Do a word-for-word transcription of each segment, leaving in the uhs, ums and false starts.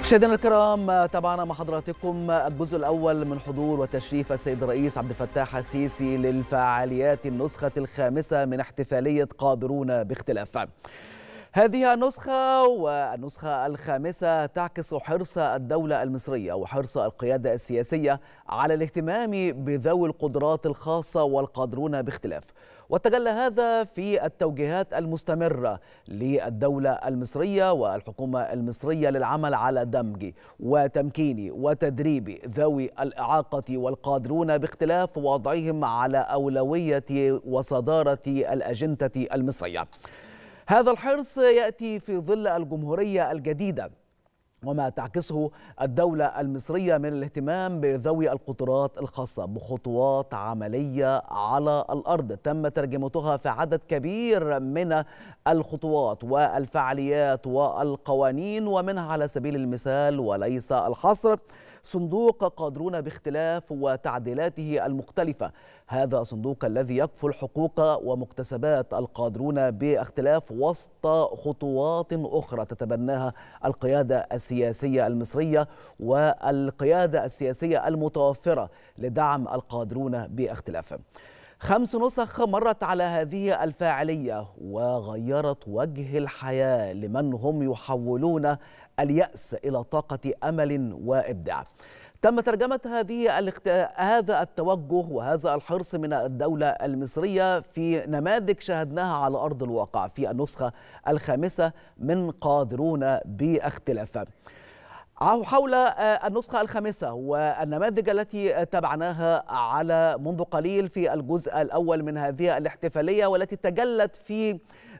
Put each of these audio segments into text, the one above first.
مشاهدينا الكرام، تابعنا مع حضراتكم الجزء الأول من حضور وتشريف السيد الرئيس عبد الفتاح السيسي للفعاليات النسخة الخامسة من احتفالية قادرون باختلاف. هذه النسخة والنسخة الخامسة تعكس حرص الدولة المصرية وحرص القيادة السياسية على الاهتمام بذوي القدرات الخاصة والقادرون باختلاف، وتجلى هذا في التوجيهات المستمرة للدولة المصرية والحكومة المصرية للعمل على دمج وتمكين وتدريب ذوي الإعاقة والقادرون باختلاف ووضعهم على أولوية وصدارة الأجندة المصرية. هذا الحرص يأتي في ظل الجمهورية الجديدة وما تعكسه الدولة المصرية من الاهتمام بذوي القدرات الخاصة بخطوات عملية على الأرض تم ترجمتها في عدد كبير من الخطوات والفعاليات والقوانين، ومنها على سبيل المثال وليس الحصر صندوق قادرون باختلاف وتعديلاته المختلفة. هذا صندوق الذي يكفل حقوق ومكتسبات القادرون باختلاف وسط خطوات أخرى تتبناها القيادة السياسية المصرية والقيادة السياسية المتوفرة لدعم القادرون باختلاف. خمس نسخ مرت على هذه الفاعلية وغيرت وجه الحياة لمن هم يحولون اليأس إلى طاقة أمل وإبداع. تم ترجمة هذه الاخت... هذا التوجه وهذا الحرص من الدولة المصرية في نماذج شاهدناها على أرض الواقع في النسخة الخامسة من قادرون باختلاف. حول النسخة الخامسة والنماذج التي تابعناها على منذ قليل في الجزء الأول من هذه الاحتفالية، والتي تجلت في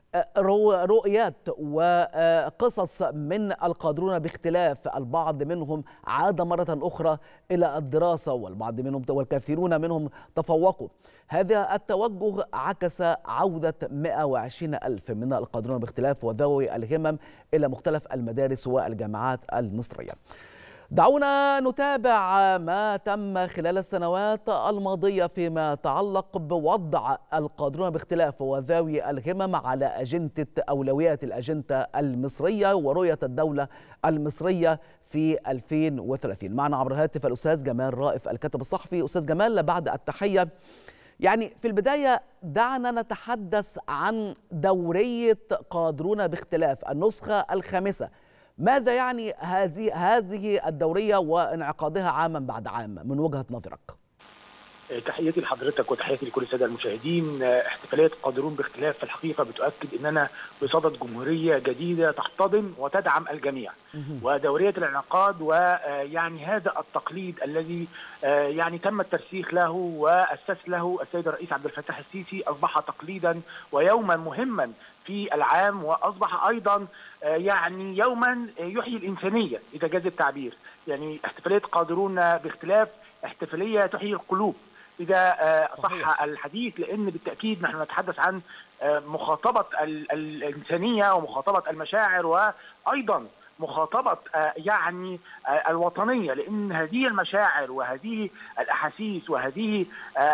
رؤيات وقصص من القادرون باختلاف. البعض منهم عاد مرة أخرى إلى الدراسة، والبعض منهم والكثيرون منهم تفوقوا. هذا التوجه عكس عودة مئة وعشرين ألف من القادرون باختلاف وذوي الهمم إلى مختلف المدارس والجامعات المصرية. دعونا نتابع ما تم خلال السنوات الماضية فيما يتعلق بوضع القادرون باختلاف وذوي الهمم على أجندة أولويات الأجندة المصرية ورؤية الدولة المصرية في ألفين وثلاثين. معنا عبر الهاتف الأستاذ جمال رائف الكاتب الصحفي. أستاذ جمال، بعد التحية، يعني في البداية دعنا نتحدث عن دورية قادرون باختلاف النسخة الخامسة. ماذا يعني هذه هذه الدورية وانعقادها عاما بعد عام من وجهة نظرك؟ تحياتي لحضرتك وتحياتي لكل الساده المشاهدين. احتفاليه قادرون باختلاف في الحقيقه بتؤكد اننا بصدد جمهوريه جديده تحتضن وتدعم الجميع، ودوريه الانعقاد ويعني هذا التقليد الذي يعني تم الترسيخ له واسس له السيد الرئيس عبد الفتاح السيسي اصبح تقليدا ويوما مهما في العام، واصبح ايضا يعني يوما يحيي الانسانيه اذا جاز التعبير. يعني احتفاليه قادرون باختلاف احتفاليه تحيي القلوب إذا صح الحديث، لأن بالتأكيد نحن نتحدث عن مخاطبة الإنسانية ومخاطبة المشاعر وأيضا مخاطبة يعني الوطنية، لأن هذه المشاعر وهذه الأحاسيس وهذه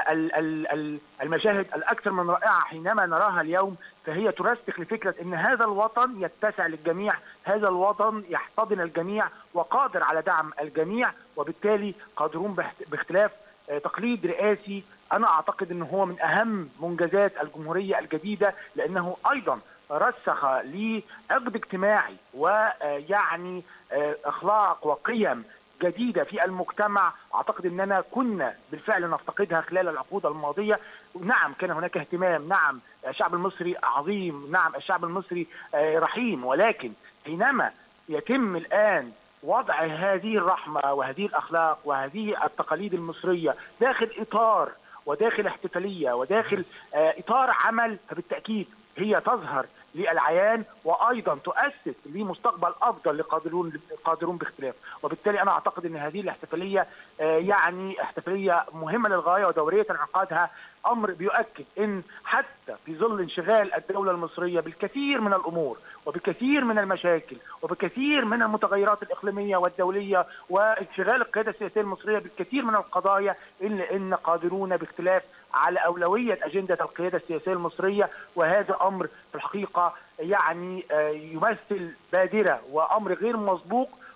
المشاهد الأكثر من رائعة حينما نراها اليوم فهي ترسخ لفكرة أن هذا الوطن يتسع للجميع، هذا الوطن يحتضن الجميع وقادر على دعم الجميع، وبالتالي قادرون باختلاف تقليد رئاسي أنا أعتقد أنه هو من أهم منجزات الجمهورية الجديدة، لأنه أيضا رسخ لعقد اجتماعي ويعني أخلاق وقيم جديدة في المجتمع أعتقد أننا كنا بالفعل نفتقدها خلال العقود الماضية. نعم كان هناك اهتمام، نعم الشعب المصري عظيم، نعم الشعب المصري رحيم، ولكن حينما يتم الآن وضع هذه الرحمة وهذه الأخلاق وهذه التقاليد المصرية داخل إطار وداخل احتفالية وداخل إطار عمل، فبالتأكيد هي تظهر للعيان وأيضا تؤسس لمستقبل أفضل لقادرون قادرون باختلاف. وبالتالي أنا أعتقد أن هذه الاحتفالية يعني احتفالية مهمة للغاية، ودورية انعقادها أمر بيؤكد أن حتى في ظل انشغال الدولة المصرية بالكثير من الأمور وبكثير من المشاكل وبكثير من المتغيرات الإقليمية والدولية وانشغال القيادة السياسية المصرية بالكثير من القضايا، إلا أن قادرون باختلاف على أولوية أجندة القيادة السياسية المصرية، وهذا أمر في الحقيقة يعني يمثل بادرة وأمر غير مسبوق،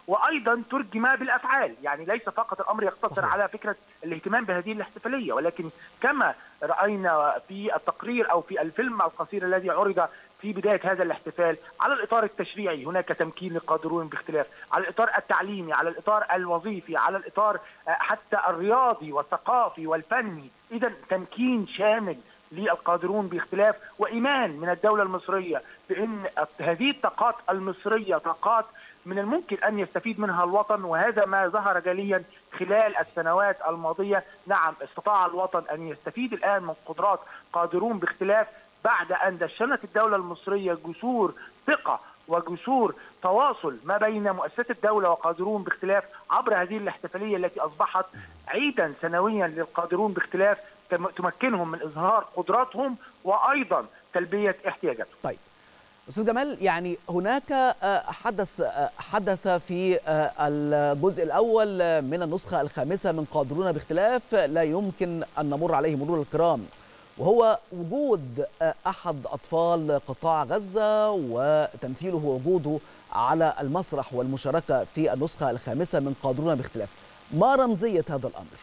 وايضا ترجم بالافعال. يعني ليس فقط الامر يقتصر صحيح. على فكره الاهتمام بهذه الاحتفاليه، ولكن كما راينا في التقرير او في الفيلم القصير الذي عرض في بدايه هذا الاحتفال، على الاطار التشريعي هناك تمكين للقادرون باختلاف، على الاطار التعليمي، على الاطار الوظيفي، على الاطار حتى الرياضي والثقافي والفني. اذا تمكين شامل للقادرون باختلاف، وإيمان من الدولة المصرية بأن هذه الطاقات المصرية طاقات من الممكن أن يستفيد منها الوطن، وهذا ما ظهر جليا خلال السنوات الماضية. نعم، استطاع الوطن أن يستفيد الآن من قدرات قادرون باختلاف بعد أن دشنت الدولة المصرية جسور ثقة وجسور تواصل ما بين مؤسسات الدولة وقادرون باختلاف عبر هذه الاحتفالية التي أصبحت عيدا سنويا للقادرون باختلاف تمكنهم من إظهار قدراتهم وأيضا تلبية احتياجاتهم. طيب أستاذ جمال، يعني هناك حدث حدث في الجزء الأول من النسخة الخامسة من قادرون باختلاف لا يمكن أن نمر عليه مرور الكرام، وهو وجود أحد أطفال قطاع غزة وتمثيله ووجوده على المسرح والمشاركة في النسخة الخامسة من قادرون باختلاف. ما رمزية هذا الأمر؟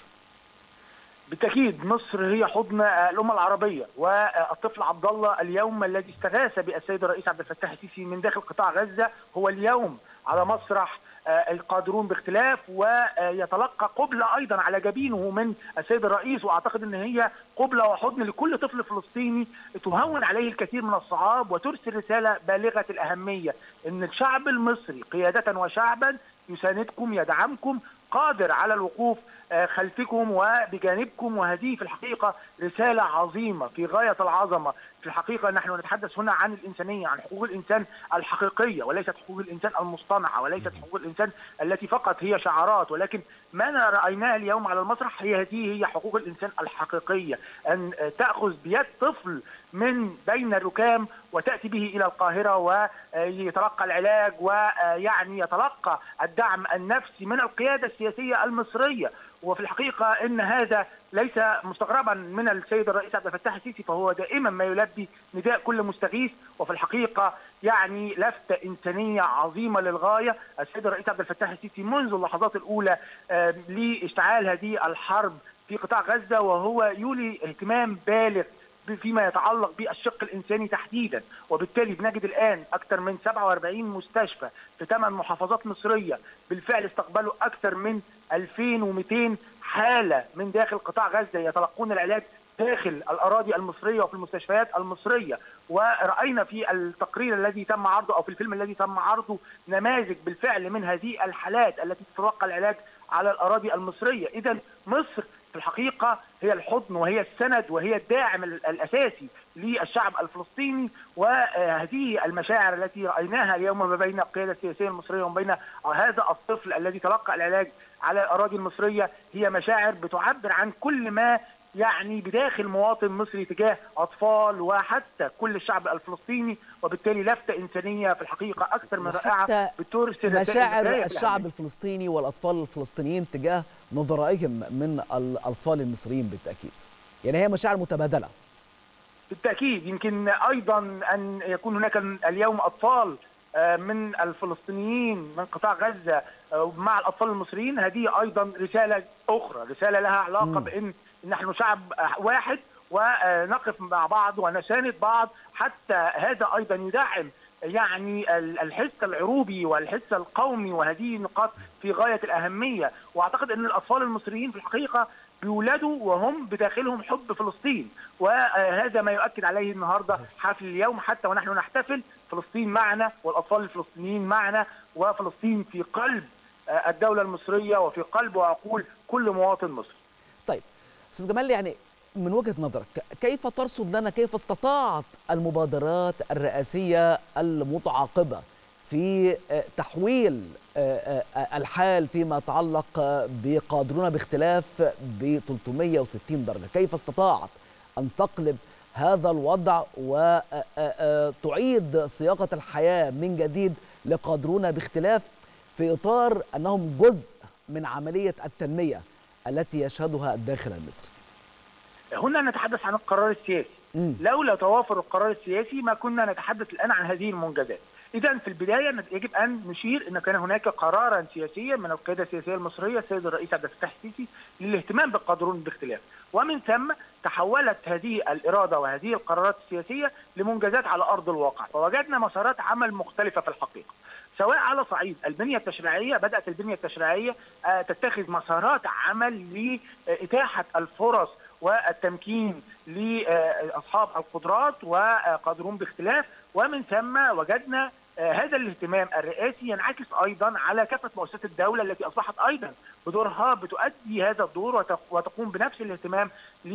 بالتأكيد مصر هي حضن الأمة العربية، والطفل عبد الله اليوم الذي استغاث بالسيد الرئيس عبد الفتاح السيسي من داخل قطاع غزة هو اليوم على مسرح القادرون باختلاف، ويتلقى قبلة أيضا على جبينه من السيد الرئيس، وأعتقد أن هي قبلة وحضن لكل طفل فلسطيني تهون عليه الكثير من الصعاب وترسل رسالة بالغة الأهمية أن الشعب المصري قيادة وشعبا يساندكم يدعمكم قادر على الوقوف خلفكم وبجانبكم، وهذه في الحقيقة رسالة عظيمة في غاية العظمة. في الحقيقة نحن نتحدث هنا عن الإنسانية، عن حقوق الإنسان الحقيقية وليست حقوق الإنسان المصطنعة، وليست حقوق الإنسان التي فقط هي شعارات، ولكن ما رأيناه اليوم على المسرح هي هذه هي حقوق الإنسان الحقيقية، أن تأخذ بيد طفل من بين الركام وتأتي به إلى القاهرة ويتلقى العلاج ويعني يتلقى الدعم النفسي من القيادة السياسية المصرية. وفي الحقيقة إن هذا ليس مستغربا من السيد الرئيس عبد الفتاح السيسي، فهو دائما ما يلبي نداء كل مستغيث، وفي الحقيقة يعني لفتة إنسانية عظيمة للغاية. السيد الرئيس عبد الفتاح السيسي منذ اللحظات الأولى لاشتعال هذه الحرب في قطاع غزة وهو يولي اهتمام بالغ فيما يتعلق بالشق الإنساني تحديدا، وبالتالي بنجد الآن أكثر من سبعة وأربعين مستشفى في ثمان محافظات مصرية بالفعل استقبلوا أكثر من ألفين ومئتين حالة من داخل قطاع غزة يتلقون العلاج داخل الأراضي المصرية وفي المستشفيات المصرية. ورأينا في التقرير الذي تم عرضه أو في الفيلم الذي تم عرضه نماذج بالفعل من هذه الحالات التي تتلقى العلاج على الأراضي المصرية. إذا مصر في الحقيقة هي الحضن وهي السند وهي الداعم الأساسي للشعب الفلسطيني، وهذه المشاعر التي رأيناها اليوم ما بين القيادة السياسية المصرية وما بين هذا الطفل الذي تلقى العلاج على الأراضي المصرية هي مشاعر بتعبر عن كل ما يعني بداخل مواطن مصري تجاه أطفال وحتى كل الشعب الفلسطيني، وبالتالي لفتة إنسانية في الحقيقة أكثر من رائعة بترسل مشاعر الشعب الفلسطيني والأطفال الفلسطينيين تجاه نظرائهم من الأطفال المصريين بالتأكيد، يعني هي مشاعر متبادلة بالتأكيد. يمكن أيضا أن يكون هناك اليوم أطفال من الفلسطينيين من قطاع غزة مع الأطفال المصريين، هذه أيضا رسالة أخرى، رسالة لها علاقة م. بأن نحن شعب واحد ونقف مع بعض ونساند بعض، حتى هذا أيضا يدعم يعني الحس العروبي والحس القومي، وهذه نقاط في غاية الأهمية. وأعتقد أن الأطفال المصريين في الحقيقة بيولدوا وهم بداخلهم حب فلسطين، وهذا ما يؤكد عليه النهارده حفل اليوم. حتى ونحن نحتفل فلسطين معنا والأطفال الفلسطينيين معنا، وفلسطين في قلب الدولة المصرية وفي قلب وعقول كل مواطن مصري. طيب أستاذ جمال، يعني من وجهة نظرك كيف ترصد لنا كيف استطاعت المبادرات الرئاسية المتعاقبة في تحويل الحال فيما يتعلق بقادرون باختلاف ب ثلاثمئة وستين درجة، كيف استطاعت أن تقلب هذا الوضع وتعيد صياغة الحياة من جديد لقادرون باختلاف في إطار أنهم جزء من عملية التنمية التي يشهدها الداخل المصري؟ هنا نتحدث عن القرار السياسي. م. لولا توافر القرار السياسي ما كنا نتحدث الآن عن هذه المنجزات. إذا في البداية يجب أن نشير أن كان هناك قرارا سياسيا من القيادة السياسية المصرية السيد الرئيس عبد الفتاح السيسي للاهتمام بالقادرون باختلاف، ومن ثم تحولت هذه الإرادة وهذه القرارات السياسية لمنجزات على أرض الواقع، فوجدنا مسارات عمل مختلفة في الحقيقة. سواء على صعيد البنية التشريعية، بدأت البنية التشريعية تتخذ مسارات عمل لإتاحة الفرص والتمكين لأصحاب القدرات وقادرون باختلاف، ومن ثم وجدنا هذا الاهتمام الرئاسي ينعكس أيضا على كافة مؤسسات الدولة التي أصبحت أيضا بدورها بتؤدي هذا الدور وتقوم بنفس الاهتمام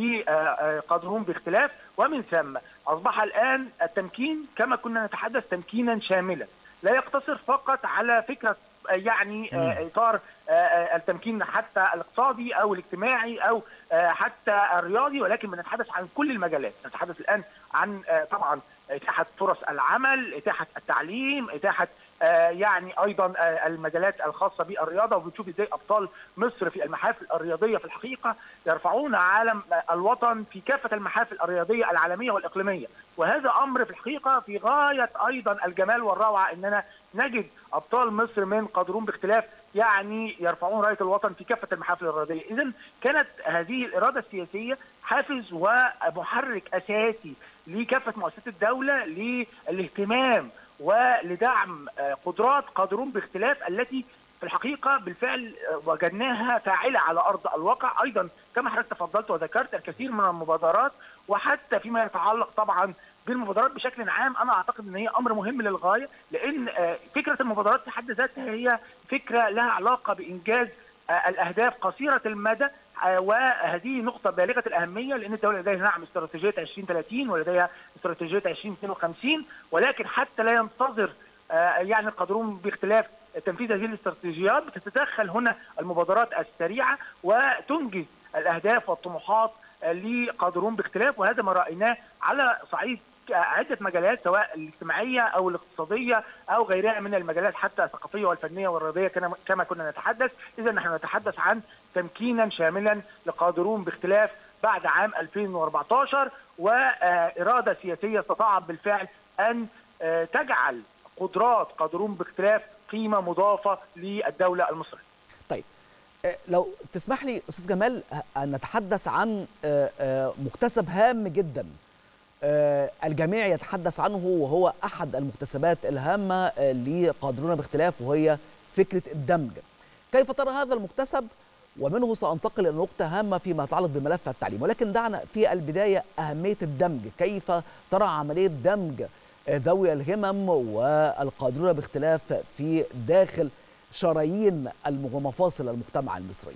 لقادرون باختلاف، ومن ثم أصبح الآن التمكين كما كنا نتحدث تمكينا شاملا لا يقتصر فقط على فكرة يعني إطار التمكين حتى الاقتصادي أو الاجتماعي أو حتى الرياضي، ولكن بنتحدث عن كل المجالات. نتحدث الآن عن طبعا إتاحة فرص العمل، إتاحة التعليم، إتاحة يعني أيضا المجالات الخاصة بالرياضة، وبنشوف إزاي أبطال مصر في المحافل الرياضية في الحقيقة يرفعون علم الوطن في كافة المحافل الرياضية العالمية والإقليمية، وهذا أمر في الحقيقة في غاية أيضا الجمال والروعة أننا نجد أبطال مصر من قادرون باختلاف يعني يرفعون راية الوطن في كافة المحافل الرياضية. إذن كانت هذه الإرادة السياسية حافز ومحرك أساسي لكافة مؤسسات الدولة للاهتمام ولدعم قدرات قادرون باختلاف التي في الحقيقة بالفعل وجدناها فاعلة على أرض الواقع. أيضا كما حضرتك تفضلت وذكرت الكثير من المبادرات، وحتى فيما يتعلق طبعا بالمبادرات بشكل عام أنا أعتقد أن هي أمر مهم للغاية، لأن فكرة المبادرات في حد ذاتها هي فكرة لها علاقة بإنجاز الأهداف قصيرة المدى، وهذه نقطة بالغة الأهمية لأن الدولة لديها نعم استراتيجية عشرين ثلاثين ولديها استراتيجية عشرين اثنين وخمسين، ولكن حتى لا ينتظر يعني القادرون باختلاف تنفيذ هذه الاستراتيجيات بتتدخل هنا المبادرات السريعة وتنجز الأهداف والطموحات لقادرون باختلاف، وهذا ما رأيناه على صعيد عدة مجالات سواء الاجتماعية أو الاقتصادية أو غيرها من المجالات حتى الثقافية والفنية والرياضية كما كنا نتحدث. إذا نحن نتحدث عن تمكينا شاملا لقادرون باختلاف بعد عام ألفين وأربعة عشر، وإرادة سياسية استطاعت بالفعل أن تجعل قدرات قادرون باختلاف قيمة مضافة للدولة المصرية. طيب لو تسمح لي أستاذ جمال أن نتحدث عن مكتسب هام جدا الجميع يتحدث عنه، وهو أحد المكتسبات الهامة لقادرون باختلاف، وهي فكرة الدمج. كيف ترى هذا المكتسب؟ ومنه سأنتقل إلى نقطة هامة فيما يتعلق بملف التعليم، ولكن دعنا في البداية أهمية الدمج. كيف ترى عملية دمج ذوي الهمم والقادرون باختلاف في داخل شرايين ومفاصل المجتمع المصري؟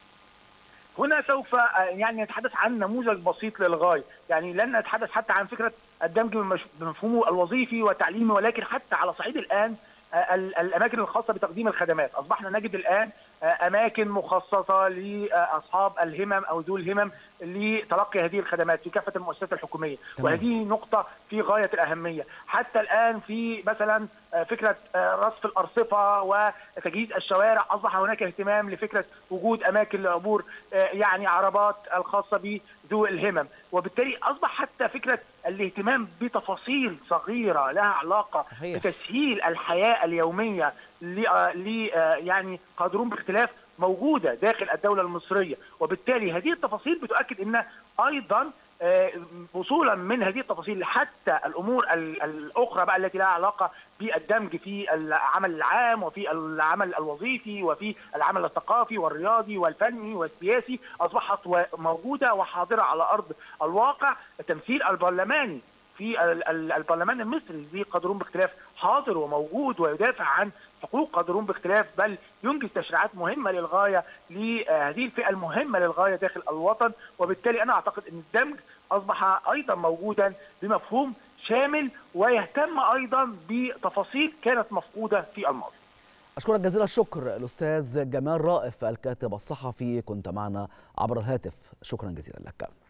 هنا سوف يعني نتحدث عن نموذج بسيط للغاية، يعني لن نتحدث حتى عن فكرة الدمج بمفهومه الوظيفي والتعليمي، ولكن حتى على صعيد الآن الأماكن الخاصة بتقديم الخدمات. أصبحنا نجد الآن أماكن مخصصة لأصحاب الهمم أو ذو الهمم لتلقي هذه الخدمات في كافة المؤسسات الحكومية، تمام. وهذه نقطة في غاية الأهمية. حتى الآن في مثلا فكرة رصف الأرصفة وتجهيز الشوارع أصبح هناك اهتمام لفكرة وجود أماكن لعبور يعني عربات الخاصة بذو الهمم، وبالتالي أصبح حتى فكرة الاهتمام بتفاصيل صغيرة لها علاقة صحيح. بتسهيل الحياة اليومية ل يعني قادرون باختلاف موجودة داخل الدولة المصرية، وبالتالي هذه التفاصيل بتؤكد أن أيضا وصولا من هذه التفاصيل حتى الأمور الأخرى بقى التي لها علاقة بالدمج في العمل العام وفي العمل الوظيفي وفي العمل الثقافي والرياضي والفني والسياسي أصبحت موجودة وحاضرة على أرض الواقع. التمثيل البرلماني في البرلمان المصري ذي قادرون باختلاف حاضر وموجود ويدافع عن حقوق قادرون باختلاف، بل ينجز تشريعات مهمة للغاية لهذه الفئة المهمة للغاية داخل الوطن. وبالتالي أنا أعتقد أن الدمج أصبح أيضا موجودا بمفهوم شامل ويهتم أيضا بتفاصيل كانت مفقودة في الماضي. أشكرك جزيل الشكر الأستاذ جمال رائف الكاتب الصحفي، كنت معنا عبر الهاتف، شكرا جزيلا لك.